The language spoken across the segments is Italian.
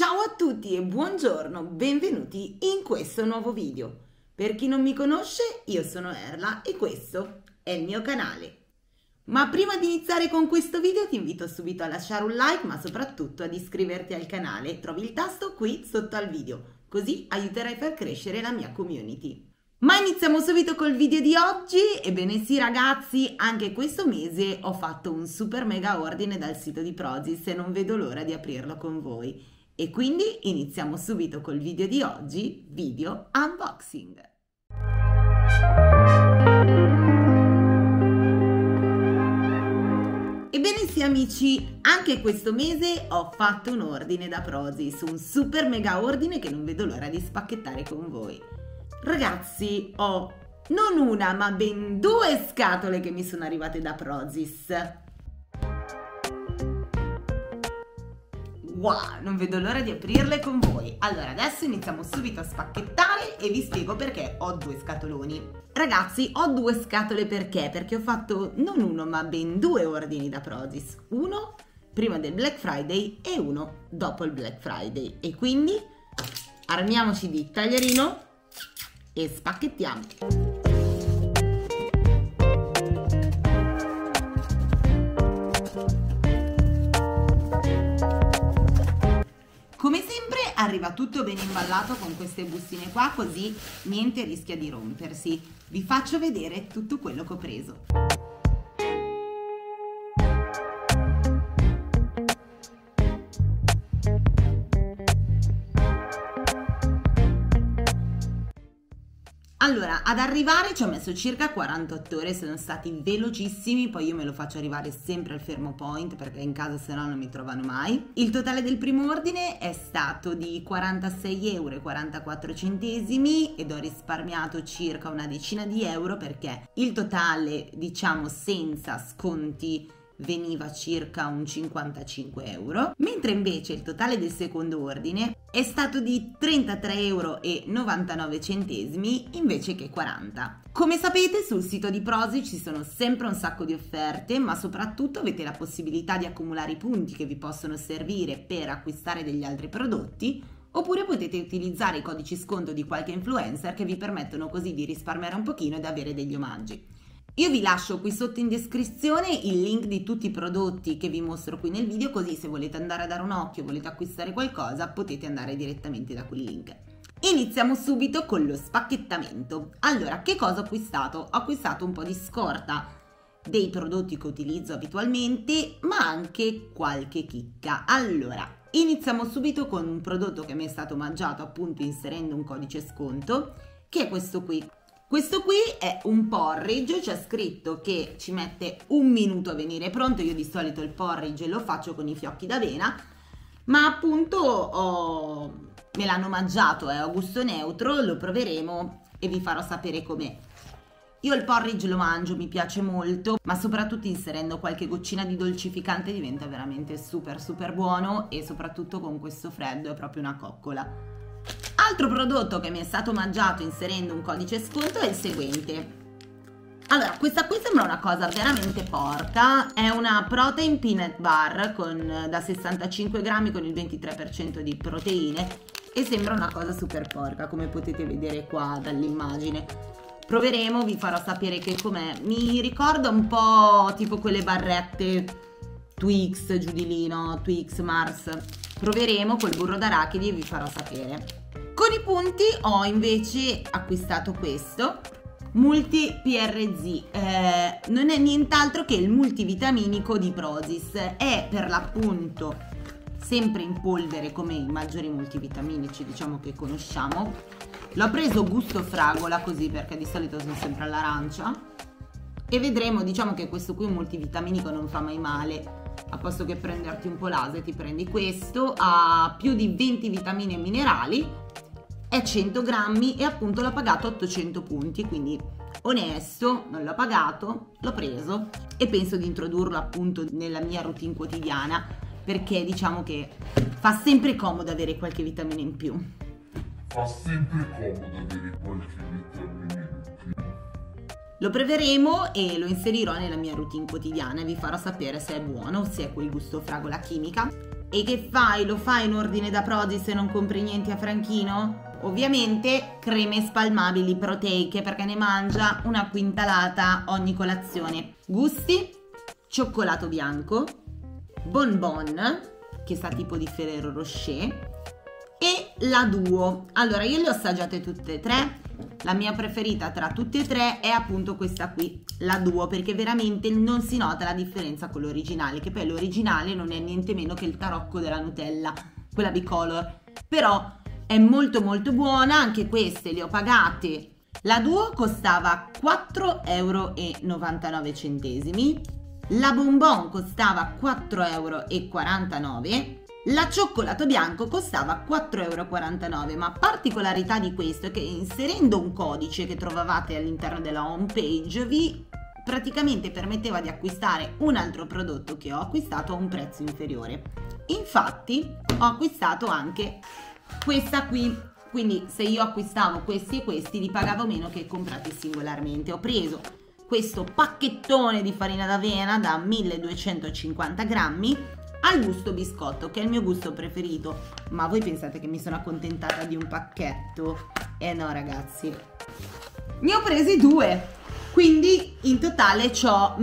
Ciao a tutti e buongiorno, benvenuti in questo nuovo video. Per chi non mi conosce, io sono Erla e questo è il mio canale. Ma prima di iniziare con questo video ti invito subito a lasciare un like, ma soprattutto ad iscriverti al canale. Trovi il tasto qui sotto al video, così aiuterai a far crescere la mia community. Ma iniziamo subito col video di oggi. Ebbene sì ragazzi, anche questo mese ho fatto un super mega ordine dal sito di Prozis e non vedo l'ora di aprirlo con voi. E quindi iniziamo subito col video di oggi, video unboxing. Ebbene sì amici, anche questo mese ho fatto un ordine da Prozis, un super mega ordine che non vedo l'ora di spacchettare con voi. Ragazzi, ho non una ma ben 2 scatole che mi sono arrivate da Prozis. Wow, non vedo l'ora di aprirle con voi. Allora, adesso iniziamo subito a spacchettare e vi spiego perché ho 2 scatoloni. Ragazzi, ho 2 scatole perché ho fatto non uno ma ben 2 ordini da Prozis. Uno prima del Black Friday e uno dopo il Black Friday. E quindi armiamoci di taglierino e spacchettiamo. Come sempre arriva tutto ben imballato con queste bustine qua, così niente rischia di rompersi. Vi faccio vedere tutto quello che ho preso. Allora, ad arrivare ci ho messo circa 48 ore, sono stati velocissimi, poi io me lo faccio arrivare sempre al fermo point perché in casa se no non mi trovano mai. Il totale del primo ordine è stato di 46,44 € ed ho risparmiato circa una decina di euro perché il totale, diciamo senza sconti, veniva circa un 55 euro, mentre invece il totale del secondo ordine è stato di 33,99 € invece che 40. Come sapete sul sito di Prozis ci sono sempre un sacco di offerte, ma soprattutto avete la possibilità di accumulare i punti che vi possono servire per acquistare degli altri prodotti, oppure potete utilizzare i codici sconto di qualche influencer che vi permettono così di risparmiare un pochino ed avere degli omaggi. Io vi lascio qui sotto in descrizione il link di tutti i prodotti che vi mostro qui nel video, così se volete andare a dare un occhio, volete acquistare qualcosa, potete andare direttamente da quel link. Iniziamo subito con lo spacchettamento. Allora, che cosa ho acquistato? Ho acquistato un po' di scorta dei prodotti che utilizzo abitualmente, ma anche qualche chicca. Allora, iniziamo subito con un prodotto che mi è stato omaggiato appunto inserendo un codice sconto, che è questo qui. Questo qui è un porridge, c'è scritto che ci mette 1 minuto a venire pronto. Io di solito il porridge lo faccio con i fiocchi d'avena, ma appunto me l'hanno mangiato, è a gusto neutro, lo proveremo e vi farò sapere com'è. Io il porridge lo mangio, mi piace molto, ma soprattutto inserendo qualche goccina di dolcificante diventa veramente super buono e soprattutto con questo freddo è proprio una coccola. Altro prodotto che mi è stato mangiato inserendo un codice sconto è il seguente. Allora, questa qui sembra una cosa veramente porca, è una protein peanut bar da 65 grammi con il 23% di proteine e sembra una cosa super porca, come potete vedere qua dall'immagine. Proveremo, vi farò sapere che com'è. Mi ricorda un po' tipo quelle barrette Twix, giù di lì, no? Twix, Mars. Proveremo col burro d'arachidi e vi farò sapere. Con i punti ho invece acquistato questo Multi PRZ, non è nient'altro che il multivitaminico di Prozis, è per l'appunto sempre in polvere come i maggiori multivitaminici diciamo che conosciamo. L'ho preso gusto fragola così perché di solito sono sempre all'arancia e vedremo, diciamo che questo qui un multivitaminico non fa mai male. A posto che prenderti un po' l'ase ti prendi questo, ha più di 20 vitamine e minerali, è 100 grammi e appunto l'ho pagato 800 punti, quindi onesto, non l'ho pagato, l'ho preso e penso di introdurlo appunto nella mia routine quotidiana perché diciamo che fa sempre comodo avere qualche vitamina in più. Fa sempre comodo avere qualche vitamina in più. Lo proveremo e lo inserirò nella mia routine quotidiana e vi farò sapere se è buono, se è quel gusto fragola chimica. E che fai? Lo fai in ordine da Prozis se non compri niente a Franchino? Ovviamente creme spalmabili proteiche, perché ne mangia una quintalata ogni colazione. Gusti: cioccolato bianco, bonbon, che sa tipo di Ferrero Rocher, e la Duo. Allora, io le ho assaggiate tutte e tre. La mia preferita tra tutte e tre è appunto questa qui, la Duo, perché veramente non si nota la differenza con l'originale, che poi l'originale non è niente meno che il tarocco della Nutella, quella bicolor. Però è molto molto buona. Anche queste le ho pagate. La Duo costava 4,99 €, la bonbon costava 4,49 €, la cioccolato bianco costava 4,49 €, ma particolarità di questo è che inserendo un codice che trovavate all'interno della home page vi praticamente permetteva di acquistare un altro prodotto che ho acquistato a un prezzo inferiore. Infatti ho acquistato anche questa qui, quindi se io acquistavo questi e questi li pagavo meno che comprati singolarmente. Ho preso questo pacchettone di farina d'avena da 1250 grammi al gusto biscotto, che è il mio gusto preferito. Ma voi pensate che mi sono accontentata di un pacchetto? Eh no ragazzi, ne ho presi due, quindi in totale c'ho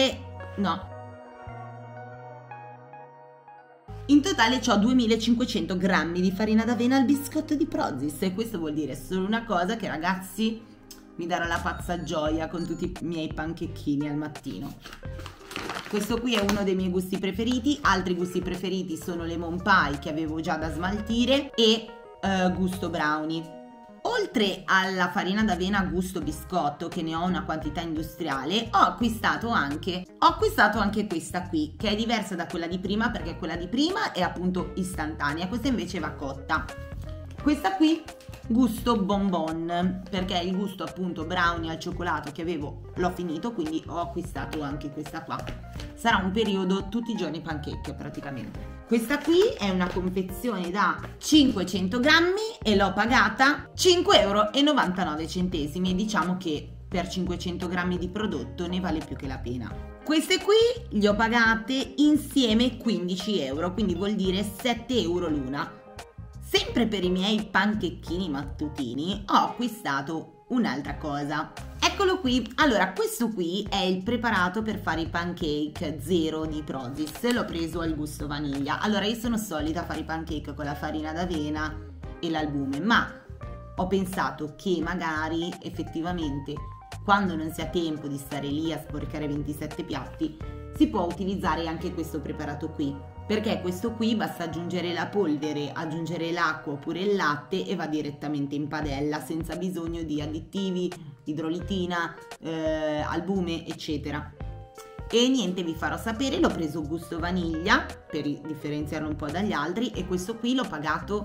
in totale c'ho 2500 grammi di farina d'avena al biscotto di Prozis, e questo vuol dire solo una cosa, che ragazzi mi darà la pazza gioia con tutti i miei panchecchini al mattino. Questo qui è uno dei miei gusti preferiti. Altri gusti preferiti sono lemon pie, che avevo già da smaltire, e gusto brownie. Oltre alla farina d'avena gusto biscotto, che ne ho una quantità industriale, ho acquistato anche questa qui, che è diversa da quella di prima, perché quella di prima è appunto istantanea, questa invece va cotta. Questa qui gusto bonbon, perché il gusto appunto brownie al cioccolato che avevo l'ho finito, quindi ho acquistato anche questa qua. Sarà un periodo tutti i giorni pancake praticamente. Questa qui è una confezione da 500 grammi e l'ho pagata 5,99 € e diciamo che per 500 grammi di prodotto ne vale più che la pena. Queste qui le ho pagate insieme 15 €, quindi vuol dire 7 € l'una. Sempre per i miei panchecchini mattutini ho acquistato un'altra cosa. Eccolo qui. Allora, questo qui è il preparato per fare i pancake zero di Prozis. L'ho preso al gusto vaniglia. Allora, io sono solita fare i pancake con la farina d'avena e l'albume, ma ho pensato che magari effettivamente quando non si ha tempo di stare lì a sporcare 27 piatti si può utilizzare anche questo preparato qui, perché questo qui basta aggiungere la polvere, aggiungere l'acqua oppure il latte e va direttamente in padella senza bisogno di additivi, idrolitina, albume eccetera. E niente, vi farò sapere. L'ho preso gusto vaniglia per differenziarlo un po' dagli altri, e questo qui l'ho pagato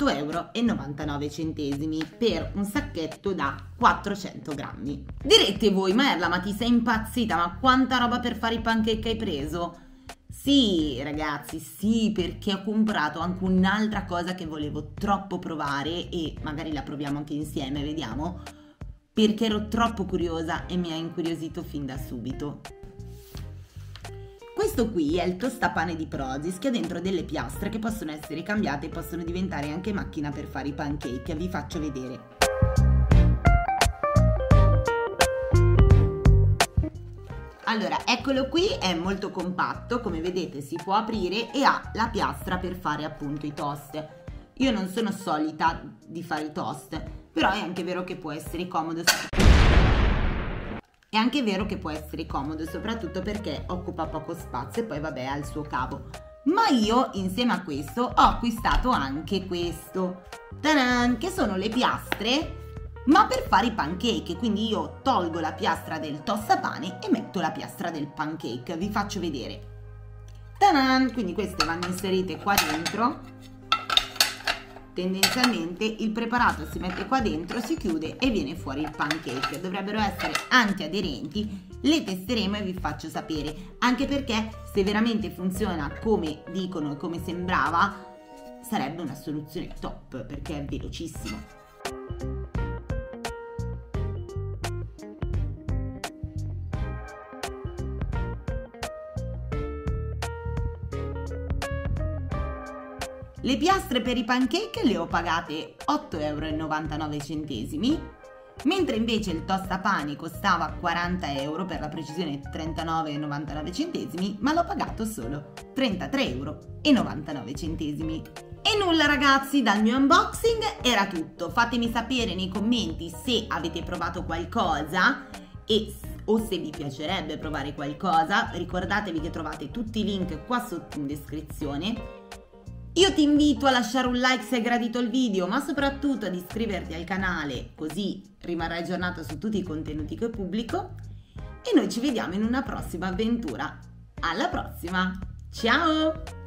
8,99 € per un sacchetto da 400 grammi. Direte voi: Merla, ma ti sei impazzita? Ma quanta roba per fare i pancake hai preso? Sì ragazzi, sì, perché ho comprato anche un'altra cosa che volevo troppo provare, e magari la proviamo anche insieme, vediamo, perché ero troppo curiosa e mi ha incuriosito fin da subito. Questo qui è il tostapane di Prozis, che ha dentro delle piastre che possono essere cambiate e possono diventare anche macchina per fare i pancake. Vi faccio vedere. Allora, eccolo qui, è molto compatto, come vedete si può aprire e ha la piastra per fare appunto i toast. Io non sono solita di fare i toast, però è anche vero che può essere comodo. È anche vero che può essere comodo, soprattutto perché occupa poco spazio e poi vabbè ha il suo cavo. Ma io insieme a questo ho acquistato anche questo, ¡taran!, che sono le piastre ma per fare i pancake. Quindi io tolgo la piastra del tostapane e metto la piastra del pancake. Vi faccio vedere. ¡Taran! Quindi queste vanno inserite qua dentro. Tendenzialmente il preparato si mette qua dentro, si chiude e viene fuori il pancake. Dovrebbero essere antiaderenti, le testeremo e vi faccio sapere, anche perché se veramente funziona come dicono e come sembrava sarebbe una soluzione top, perché è velocissimo. Le piastre per i pancake le ho pagate 8,99 euro, mentre invece il tostapane costava 40 euro, per la precisione 39,99 ma l'ho pagato solo 33,99 euro. E nulla ragazzi, dal mio unboxing era tutto. Fatemi sapere nei commenti se avete provato qualcosa o se vi piacerebbe provare qualcosa. Ricordatevi che trovate tutti i link qua sotto in descrizione. Io ti invito a lasciare un like se hai gradito il video, ma soprattutto ad iscriverti al canale, così rimarrai aggiornato su tutti i contenuti che pubblico. E noi ci vediamo in una prossima avventura. Alla prossima! Ciao!